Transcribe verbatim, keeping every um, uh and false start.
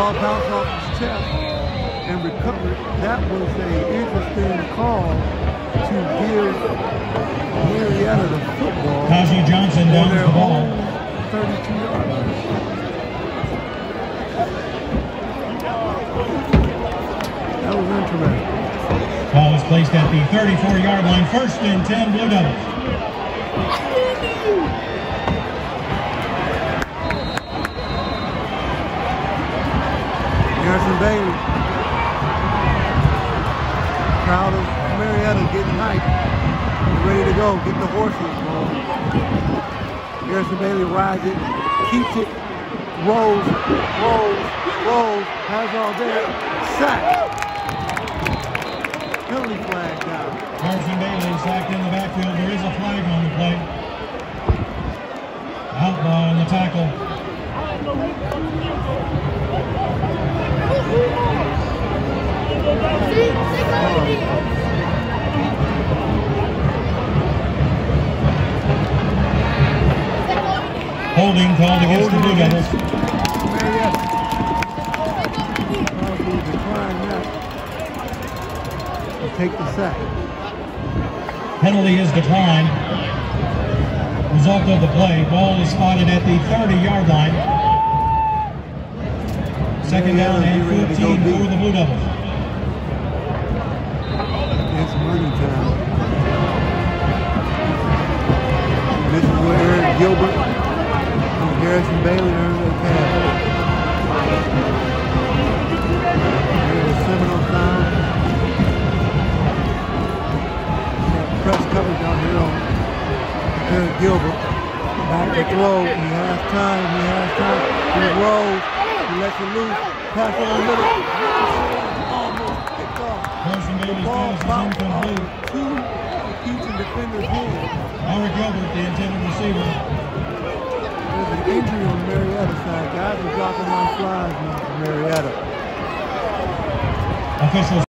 ball bounced off his chest and recovered. That was an interesting call to give Marietta the football. Kaji Johnson down the ball. thirty-two yard line. That was interesting. Ball is placed at the thirty-four yard line. First and ten, Blue Devils. Harrison Bailey. Crowd of Marietta getting hyped. Ready to go. Get the horses going. Harrison Bailey rides it. Keeps it. Rolls. Rolls. Rolls. Has all there. Sack. Penalty flag down. Harrison Bailey sacked in the backfield. There is a flag on the play. Outlaw on the tackle. Holding called against the Blue Devils. Take the sack. Penalty is declined. Result of the play, ball is spotted at the thirty yard line. Second down and fourteen for the Blue Devils. It's money time. This is where Eric Gilbert and Harrison Bailey earn their pass. Here's a seminal time. Press coverage down here on Eric Gilbert. Back to throw. He has time. He has time. He rolls. He lets it loose. Pass on the middle. Almost picked off. Harrison Bailey's Ball pass is bounced incomplete. off two each defender's hands. Eric Gilbert, the intended receiver. There's an injury on the Marietta side. Guys are dropping on flies now for Marietta. Officials